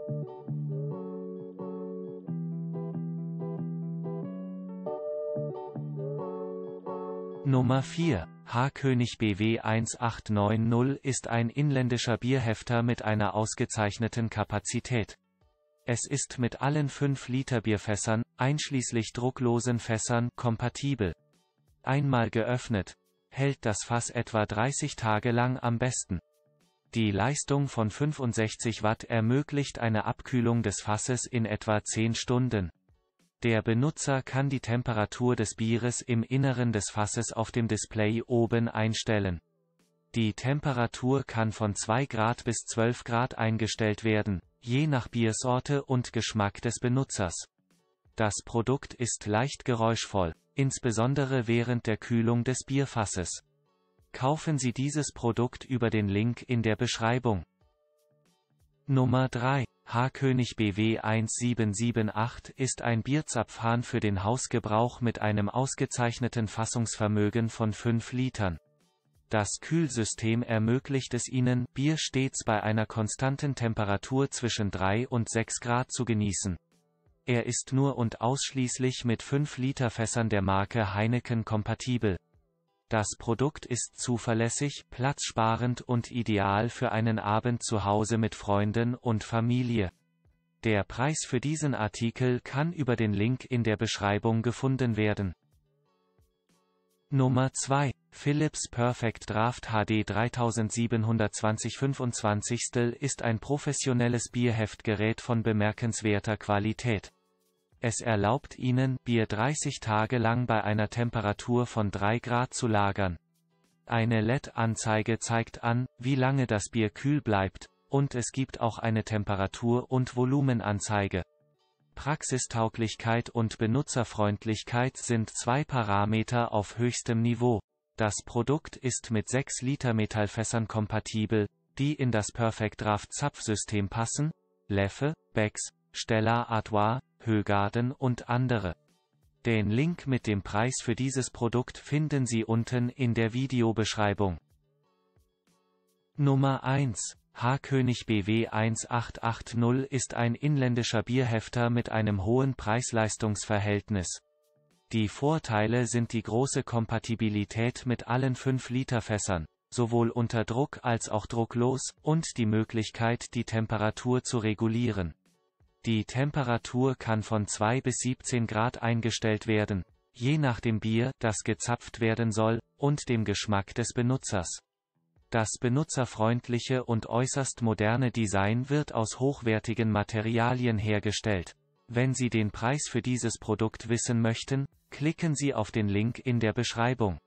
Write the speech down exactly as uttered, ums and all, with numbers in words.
Nummer vier. H-König B W eins acht neun null ist ein inländischer Bierhefter mit einer ausgezeichneten Kapazität. Es ist mit allen fünf Liter Bierfässern, einschließlich drucklosen Fässern, kompatibel. Einmal geöffnet, hält das Fass etwa dreißig Tage lang am besten. Die Leistung von fünfundsechzig Watt ermöglicht eine Abkühlung des Fasses in etwa zehn Stunden. Der Benutzer kann die Temperatur des Bieres im Inneren des Fasses auf dem Display oben einstellen. Die Temperatur kann von zwei Grad bis zwölf Grad eingestellt werden, je nach Biersorte und Geschmack des Benutzers. Das Produkt ist leicht geräuschvoll, insbesondere während der Kühlung des Bierfasses. Kaufen Sie dieses Produkt über den Link in der Beschreibung. Nummer drei. H-König B W eins sieben sieben acht ist ein Bierzapfhahn für den Hausgebrauch mit einem ausgezeichneten Fassungsvermögen von fünf Litern. Das Kühlsystem ermöglicht es Ihnen, Bier stets bei einer konstanten Temperatur zwischen drei und sechs Grad zu genießen. Er ist nur und ausschließlich mit fünf Liter Fässern der Marke Heineken kompatibel. Das Produkt ist zuverlässig, platzsparend und ideal für einen Abend zu Hause mit Freunden und Familie. Der Preis für diesen Artikel kann über den Link in der Beschreibung gefunden werden. Nummer zwei. Philips Perfect Draft H D dreitausendsiebenhundertzwanzig fünfundzwanzig ist ein professionelles Bierheftgerät von bemerkenswerter Qualität. Es erlaubt Ihnen, Bier dreißig Tage lang bei einer Temperatur von drei Grad zu lagern. Eine L E D-Anzeige zeigt an, wie lange das Bier kühl bleibt, und es gibt auch eine Temperatur- und Volumenanzeige. Praxistauglichkeit und Benutzerfreundlichkeit sind zwei Parameter auf höchstem Niveau. Das Produkt ist mit sechs Liter Metallfässern kompatibel, die in das Perfect Draft Zapfsystem passen, Leffe, Becks, Stella Artois, Högarden und andere. Den Link mit dem Preis für dieses Produkt finden Sie unten in der Videobeschreibung. Nummer eins. H-König B W eins acht acht null ist ein inländischer Bierhefter mit einem hohen Preis-Leistungs-Verhältnis. Die Vorteile sind die große Kompatibilität mit allen fünf Liter Fässern, sowohl unter Druck als auch drucklos, und die Möglichkeit, die Temperatur zu regulieren. Die Temperatur kann von zwei bis siebzehn Grad eingestellt werden, je nach dem Bier, das gezapft werden soll, und dem Geschmack des Benutzers. Das benutzerfreundliche und äußerst moderne Design wird aus hochwertigen Materialien hergestellt. Wenn Sie den Preis für dieses Produkt wissen möchten, klicken Sie auf den Link in der Beschreibung.